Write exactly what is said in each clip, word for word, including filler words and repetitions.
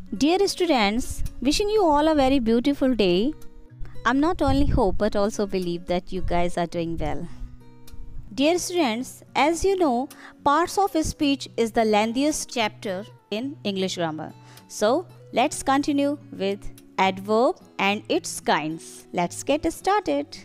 Dear students, wishing you all a very beautiful day. I'm not only hope but also believe that you guys are doing well. Dear students, as you know, parts of speech is the lengthiest chapter in English grammar. So, let's continue with adverb and its kinds. Let's get started.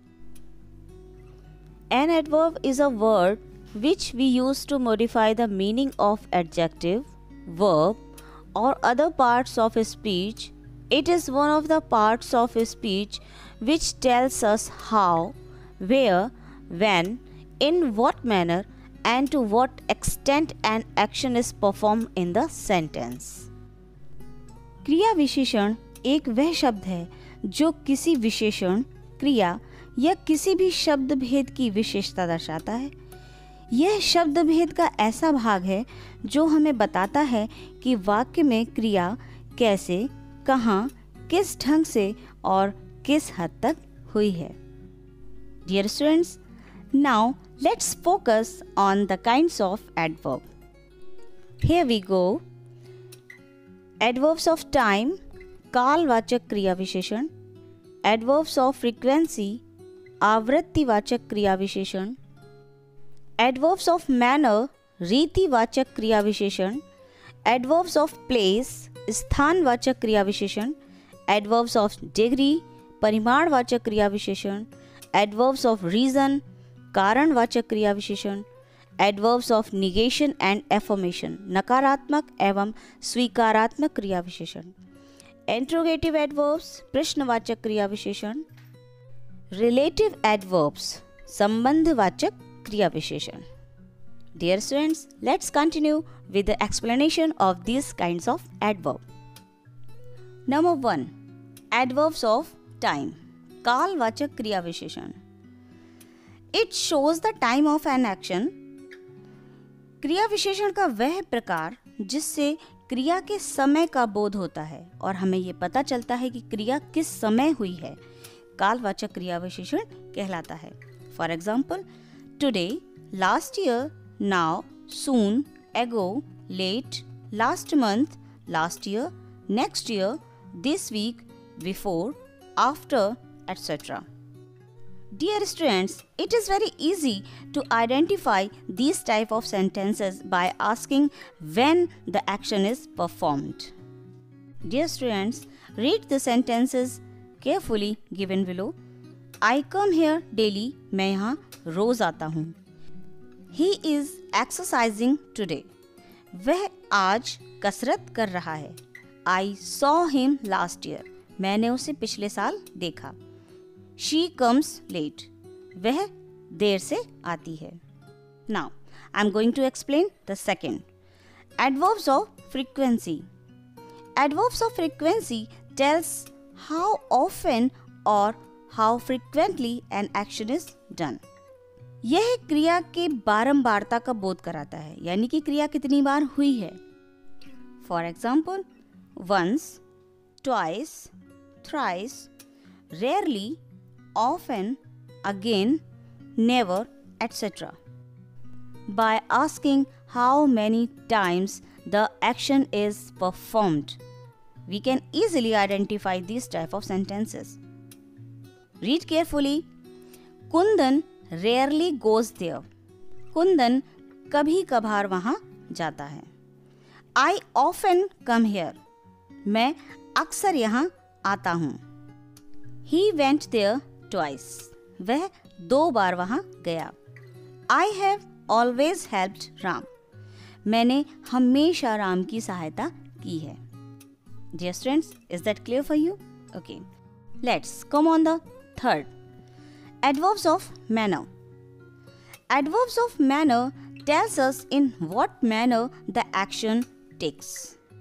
An adverb is a word which we use to modify the meaning of adjective, verb, or other parts of speech. It is one of the parts of speech which tells us how, where, when, in what manner and to what extent an action is performed in the sentence. क्रिया विशेषण एक वह शब्द है जो किसी विशेषण, क्रिया या किसी भी शब्द भेद की विशेषता दर्शाता है। यह शब्द भेद का ऐसा भाग है जो हमें बताता है कि वाक्य में क्रिया कैसे, कहाँ, किस ढंग से और किस हद तक हुई है। Dear students, now let's focus on the kinds of adverb. Here we go. Adverbs of time, कालवाचक क्रिया विशेषण. Adverbs of frequency, आवृत्तिवाचक क्रिया विशेषण. Adverbs of manner, रीतिवाचक क्रिया विशेषण. Adverbs of place, स्थानवाचक क्रिया विशेषण. Adverbs of degree, परिमाणवाचक क्रिया विशेषण. Adverbs of reason, कारणवाचक क्रिया विशेषण. Adverbs of negation and affirmation, नकारात्मक एवं स्वीकारात्मक क्रिया विशेषण. Interrogative adverbs, प्रश्नवाचक क्रिया विशेषण. Relative adverbs, संबंधवाचक क्रिया विशेषण. Dear students, let's continue with the explanation of these kinds of adverb. Number one, adverbs of time, कालवाचक क्रिया विशेषण. It shows the time of an action. क्रिया विशेषण का वह प्रकार जिससे क्रिया के समय का बोध होता है और हमें ये पता चलता है कि क्रिया किस समय हुई है, कालवाचक क्रिया विशेषण कहलाता है. For example, today, last year, now, soon, ago, late, last month, last year, next year, this week, before, after, etcetera. Dear students, it is very easy to identify these type of sentences by asking when the action is performed. Dear students, read the sentences carefully given below. I come here daily. मैं यहाँ रोज आता हूँ. He is exercising today. वह आज कसरत कर रहा है. I saw him last year. मैंने उसे पिछले साल देखा. She comes late. वह देर से आती है. Now, I'm going to explain the second. Adverbs of frequency. Adverbs of frequency tells how often or how frequently an action is done. यह क्रिया के बारंबारता का बोध कराता है, यानी कि क्रिया कितनी बार हुई है. For example, once, twice, thrice, rarely, often, again, never, et cetera. By asking how many times the action is performed, we can easily identify these type of sentences. Read carefully. Kundan rarely goes there. Kundan कभी कभार वहाँ जाता है. I often come here. मैं अक्सर यहाँ आता हूँ. He went there twice. वह दो बार वहाँ गया. I have always helped Ram. मैंने हमेशा राम की सहायता की है. Dear students, is that clear for you? Okay. Let's come on the third. Adverbs of manner. Adverbs of manner tells us in what manner the action takes.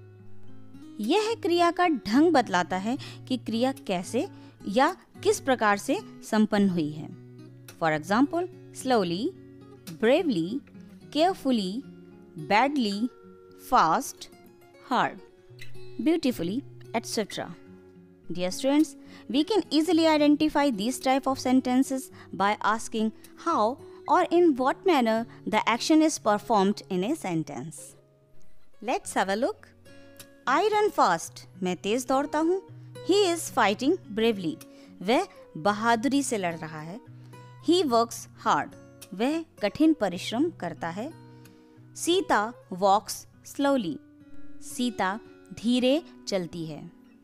यह क्रिया का ढंग बतलाता है कि क्रिया कैसे या किस प्रकार से संपन्न हुई है. For example, slowly, bravely, carefully, badly, fast, hard, beautifully, etcetera. Dear students, we can easily identify these type of sentences by asking how or in what manner the action is performed in a sentence. Let's have a look. I run fast. मैं तेज दौड़ता हूँ. He is fighting bravely. वह बहादुरी से लड़ रहा है. He works hard. वह कठिन परिश्रम करता है. Sita walks slowly. सीता धीरे चलती है.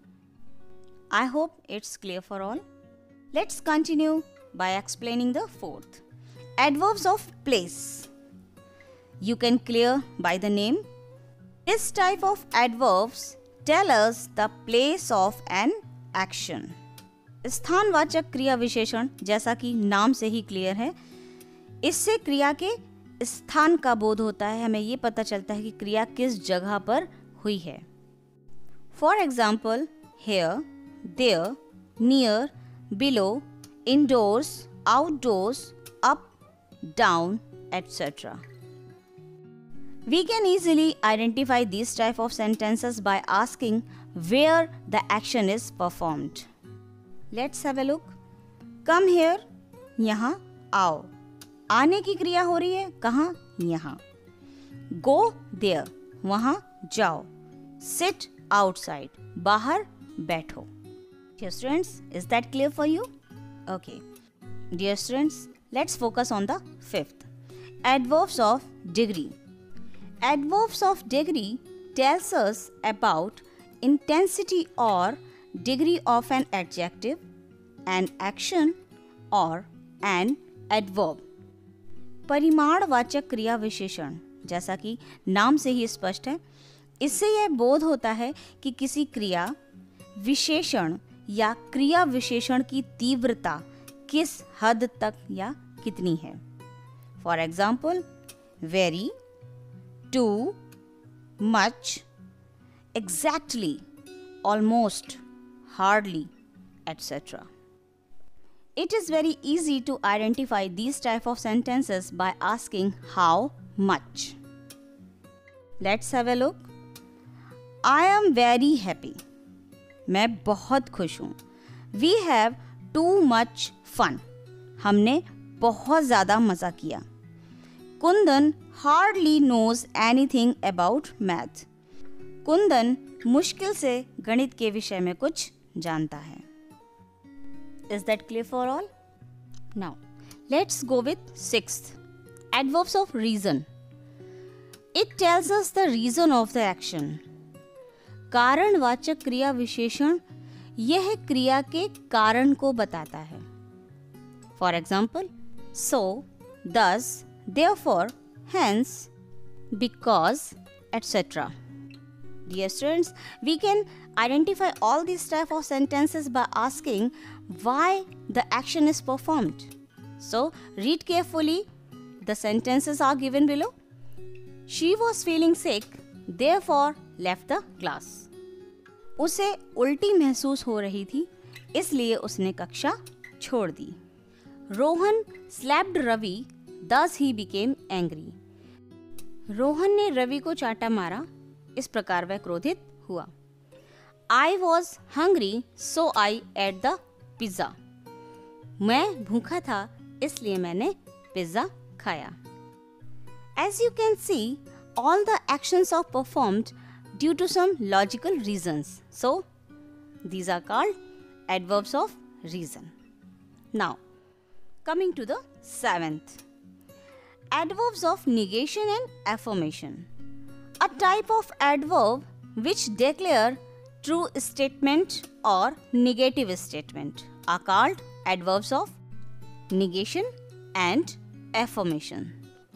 I hope it's clear for all. Let's continue by explaining the fourth. Adverbs of place. You can clear by the name. This type of adverbs tell us the place of an action. स्थानवाचक क्रिया विशेषण जैसा कि नाम से ही clear है, इससे क्रिया के स्थान का बोध होता है. हमें ये पता चलता है कि क्रिया किस जगह पर हुई है. For example, here, there, near, below, indoors, outdoors, up, down, et cetera. We can easily identify these type of sentences by asking where the action is performed. Let's have a look. Come here, यहाँ आओ. आने की क्रिया हो रही है कहाँ? यहाँ. Go there, वहाँ जाओ. Sit outside, बाहर बैठो. Dear students, is that clear for you? Okay. Dear students, let's focus on the fifth. Adverbs of degree. Adverbs of degree tells us about intensity or degree of an adjective, an action or an adverb. परिमाणवाचक क्रिया विशेषण जैसा कि नाम से ही स्पष्ट है, इससे यह बोध होता है कि किसी क्रिया विशेषण या क्रिया विशेषण की तीव्रता किस हद तक या कितनी है. For example, very, too, much, exactly, almost, hardly, etcetera. It is very easy to identify these type of sentences by asking how much. Let's have a look. I am very happy. मैं बहुत खुश हूँ. We have too much fun. हमने बहुत ज़्यादा मज़ा किया. Kundan hardly knows anything about math. Kundan मुश्किल से गणित के विषय में कुछ जानता है. Is that clear for all? Now, let's go with sixth. Adverbs of reason. It tells us the reason of the action. कारणवाचक क्रिया विशेषण यह क्रिया के कारण को बताता है. For example, so, thus, therefore, hence, because, et cetera. Dear students, we can identify all these type of sentences by asking why the action is performed. So, read carefully. The sentences are given below. She was feeling sick, therefore left the class. उसे उल्टी महसूस हो रही थी, इसलिए उसने कक्षा छोड़ दी. Rohan slapped Ravi, thus he became angry. Rohan ने रवि को चाटा मारा, इस प्रकार वह क्रोधित हुआ. I was hungry, so I ate the pizza. मैं भूखा था, इसलिए मैंने पिज्जा खाया. As you can see, all the actions are performed due to some logical reasons. So, these are called adverbs of reason. Now, coming to the seventh. Adverbs of negation and affirmation. A type of adverb which declare true statement or negative statement are called adverbs of negation and affirmation.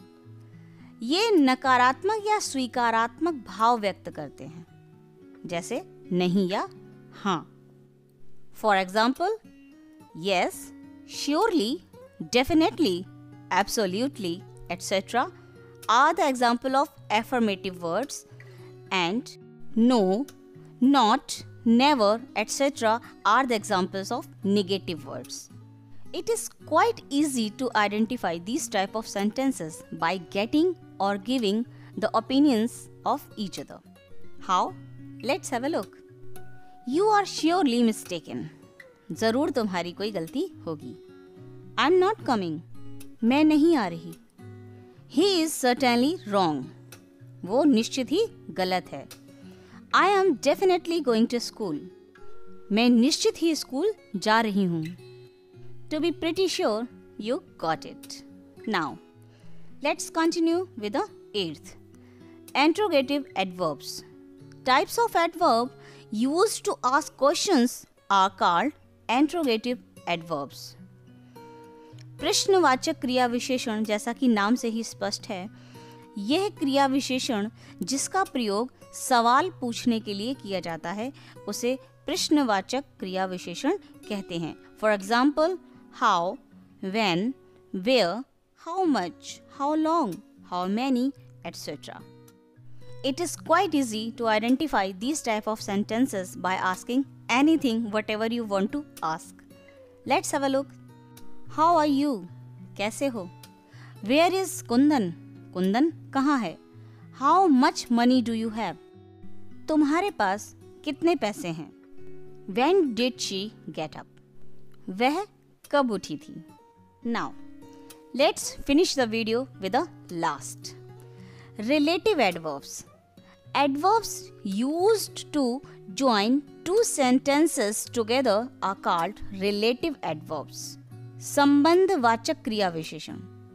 ये नकारात्मक या स्वीकारात्मक भाव व्यक्त करते हैं, जैसे नहीं या हाँ. For example, yes, surely, definitely, absolutely, et cetera are the example of affirmative words, and no, not, never, et cetera are the examples of negative words. It is quite easy to identify these type of sentences by getting or giving the opinions of each other. How? Let's have a look. You are surely mistaken. जरूर तुम्हारी कोई गलती होगी. I'm not coming. मैं नहीं आ रही. He is certainly wrong. वो निश्चित ही गलत है. I am definitely going to school. मैं निश्चित ही स्कूल जा रही हूँ. To be pretty sure you got it. Now let's continue with the eighth. Interrogative adverbs. Types of adverb used to ask questions are called interrogative adverbs. प्रश्नवाचक क्रिया विशेषण, जैसा कि नाम से ही स्पष्ट है, यह क्रिया विशेषण जिसका प्रयोग सवाल पूछने के लिए किया जाता है उसे प्रश्नवाचक क्रिया विशेषण कहते हैं. For example, how, when, where, how much, how long, how many, et cetera. It is quite easy to identify these type of sentences by asking anything whatever you want to ask. Let's have a look. How are you? कैसे हो? Where is Kundan? Kundan कहाँ है? How much money do you have? तुम्हारे पास कितने पैसे हैं? When did she get up? वह कब उठी थी? Now, let's finish the video with the last. Relative adverbs. Adverbs used to join two sentences together are called relative adverbs. संबंधवाचक क्रिया विशेषण.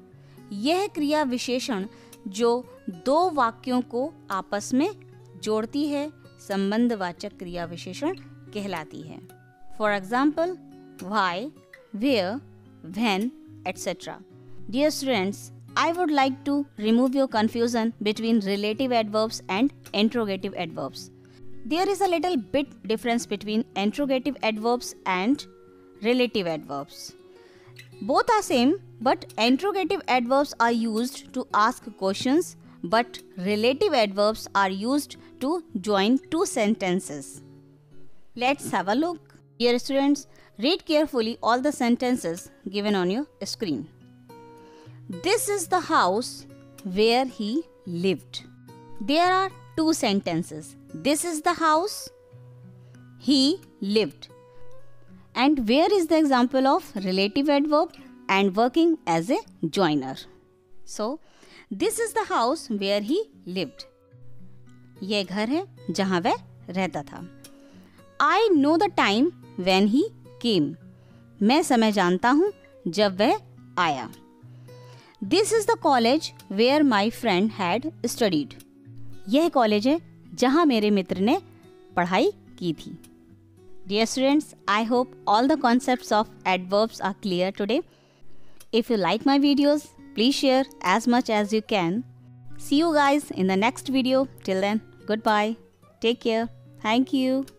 यह क्रिया विशेषण जो दो वाक्यों को आपस में जोड़ती है संबंधवाचक क्रिया विशेषण कहलाती है. For example, why, where, when, et cetera. Dear students, I would like to remove your confusion between relative adverbs and interrogative adverbs. There is a little bit difference between interrogative adverbs and relative adverbs. Both are same, but interrogative adverbs are used to ask questions, but relative adverbs are used to join two sentences. Let's have a look. Dear students, read carefully all the sentences given on your screen. This is the house where he lived. There are two sentences. This is the house he lived. And where is the example of relative adverb and working as a joiner? So, this is the house where he lived. यह घर है जहाँ वह रहता था. I know the time when he came. मैं समय जानता हूँ जब वह आया. This is the college where my friend had studied. यह कॉलेज है जहाँ मेरे मित्र ने पढ़ाई की थी. Dear students, I hope all the concepts of adverbs are clear today. If you like my videos, please share as much as you can. See you guys in the next video. Till then, goodbye. Take care. Thank you.